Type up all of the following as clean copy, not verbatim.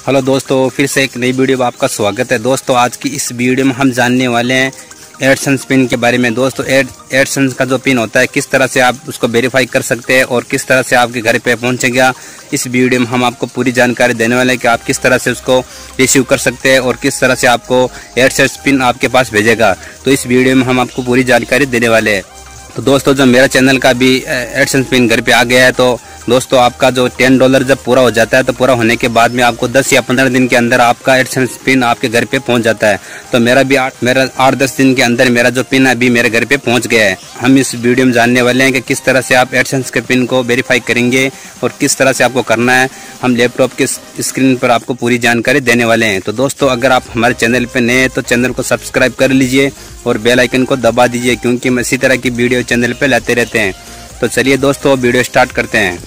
Hello दोस्तों, फिर से एक नई वीडियो में आपका स्वागत है। दोस्तों आज की इस वीडियो में हम जानने वाले हैं एडसेंस पिन के बारे में। दोस्तों एडसेंस का जो पिन होता है किस तरह से आप उसको वेरीफाई कर सकते हैं और किस तरह से आपके घर पे पहुंचेगा, इस वीडियो में हम आपको पूरी जानकारी देने वाले हैं कि आप किस तरह से उसको रिसीव कर सकते हैं और किस तरह से आपको एडसेंस पिन आपके पास भेजेगा। तो इस वीडियो में हम आपको पूरी जानकारी देने वाले हैं। तो दोस्तों जब मेरा चैनल का भी एडसेंस पिन घर पे आ गया है तो दोस्तों आपका जो $10 जब पूरा हो जाता है तो पूरा होने के बाद में आपको 10 या 15 दिन के अंदर आपका एडसेंस पिन आपके घर पे पहुंच जाता है। तो मेरा 8-10 दिन के अंदर मेरा जो पिन अभी मेरे घर पे पहुंच गया है। हम इस वीडियो में जानने वाले हैं कि किस तरह से आप एडसेंस के पिन को वेरीफाई करेंगे और किस तरह से आपको करना है। हम लैपटॉप के स्क्रीन पर आपको पूरी जानकारी देने वाले हैं। तो दोस्तों अगर आप हमारे चैनल पर नए हैं तो चैनल को सब्सक्राइब कर लीजिए और बेल आइकन को दबा दीजिए, क्योंकि हम इसी तरह की वीडियो चैनल पर लाते रहते हैं। तो चलिए दोस्तों वीडियो स्टार्ट करते हैं।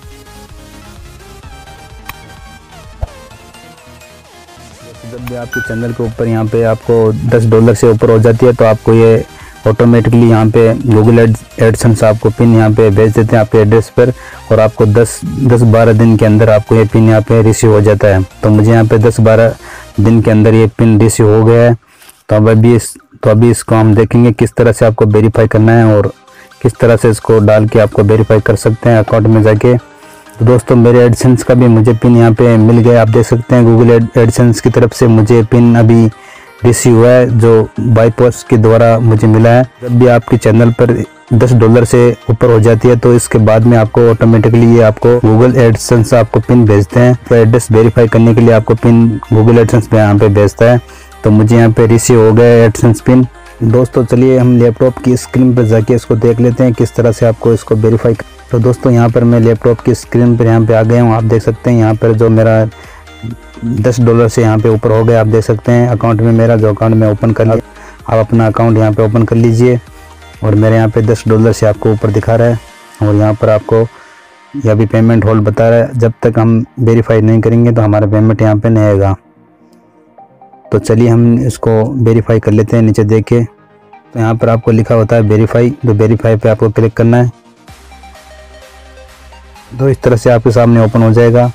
जब भी आपके चैनल के ऊपर यहाँ पे आपको $10 से ऊपर हो जाती है तो आपको ये ऑटोमेटिकली यहाँ पे गूगल एडसेंस आपको पिन यहाँ पे भेज देते हैं आपके एड्रेस पर, और आपको 10-12 दिन के अंदर आपको ये पिन यहाँ पे रिसीव हो जाता है। तो मुझे यहाँ पे 10-12 दिन के अंदर ये पिन रिसीव हो गया है। तो अभी इसको हम देखेंगे किस तरह से आपको वेरीफाई करना है और किस तरह से इसको डाल के आपको वेरीफाई कर सकते हैं अकाउंट में जाके। तो दोस्तों मेरे एडसेंस का भी मुझे पिन यहाँ पे मिल गया, आप देख सकते हैं गूगल एडसेंस की तरफ से मुझे पिन अभी रिसीव हुआ है जो बाई पोस्ट के द्वारा मुझे मिला है। जब भी आपके चैनल पर $10 से ऊपर हो जाती है तो इसके बाद में आपको ऑटोमेटिकली ये आपको गूगल एडसेंस आपको पिन भेजते हैं। तो एड्रेस वेरीफाई करने के लिए आपको पिन गूगल एडसेंस पे यहाँ पे भेजता है। तो मुझे यहाँ पे रिसीव हो गया एडसेंस पिन। दोस्तों चलिए हम लैपटॉप की स्क्रीन पर जाके इसको देख लेते हैं किस तरह से आपको इसको वेरीफाई। तो दोस्तों यहाँ पर मैं लैपटॉप की स्क्रीन पर यहाँ पे आ गया हूँ। आप देख सकते हैं यहाँ पर जो मेरा $10 से यहाँ पे ऊपर हो गया, आप देख सकते हैं अकाउंट में मेरा जो अकाउंट में ओपन कर लिया। आप अपना अकाउंट यहाँ पे ओपन कर लीजिए और मेरे यहाँ पे $10 से आपको ऊपर दिखा रहा है और यहाँ पर आपको यह भी पेमेंट होल्ड बता रहा है। जब तक हम वेरीफाई नहीं करेंगे तो हमारा पेमेंट यहाँ पे नहीं आएगा। तो चलिए हम इसको वेरीफाई कर लेते हैं। नीचे देखिए तो यहाँ पर आपको लिखा होता है वेरीफाई, तो वेरीफाई पे आपको क्लिक करना है। तो इस तरह से आपके सामने ओपन हो जाएगा।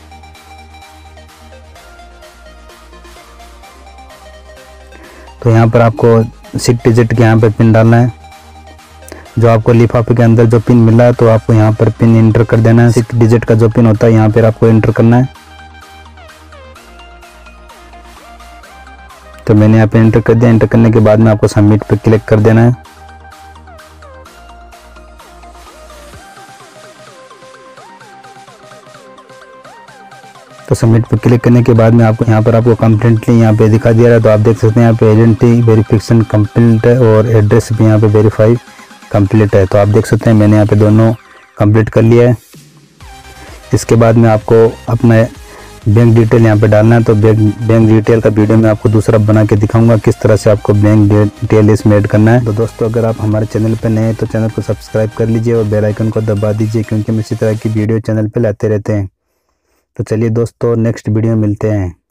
तो यहाँ पर आपको 6 डिजिट के यहाँ पर पिन डालना है। जो आपको लिफाफे के अंदर जो पिन मिला है तो आपको यहाँ पर पिन इंटर कर देना है। 6 डिजिट का जो पिन होता है यहाँ पर आपको इंटर करना है। तो मैंने यहाँ पे इंटर कर दिया। इंटर करने के बाद में आपको सबमिट पे क्लिक कर देना है। तो सबमिट पे क्लिक करने के बाद में आपको यहाँ पर आपको कंप्लीटली यहाँ पे दिखा दिया है। तो आप देख सकते हैं यहाँ पे आइडेंटिटी वेरिफिकेशन कंप्लीट है और एड्रेस भी यहाँ पे वेरीफाई कंप्लीट है। तो आप देख सकते हैं मैंने यहाँ पे दोनों कंप्लीट कर लिया है। इसके बाद में आपको अपना बैंक डिटेल यहाँ पे डालना है। तो बैंक डिटेल का वीडियो में आपको दूसरा बना के दिखाऊंगा किस तरह से आपको बैंक डिटेल इसमें ऐड करना है। तो दोस्तों अगर आप हमारे चैनल पर नए हैं तो चैनल को सब्सक्राइब कर लीजिए और बेल आइकन को दबा दीजिए, क्योंकि हम इसी तरह की वीडियो चैनल पर लाते रहते हैं। तो चलिए दोस्तों नेक्स्ट वीडियो में मिलते हैं।